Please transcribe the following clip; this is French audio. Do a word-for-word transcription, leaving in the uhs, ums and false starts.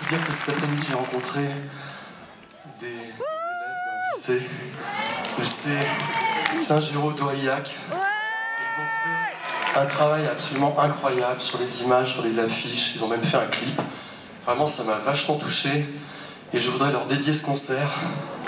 dire que cet après-midi, j'ai rencontré des élèves d'un lycée, le lycée Saint-Géraud d'Aurillac. Ils ont fait un travail absolument incroyable sur les images, sur les affiches. Ils ont même fait un clip. Vraiment, ça m'a vachement touché. Et je voudrais leur dédier ce concert.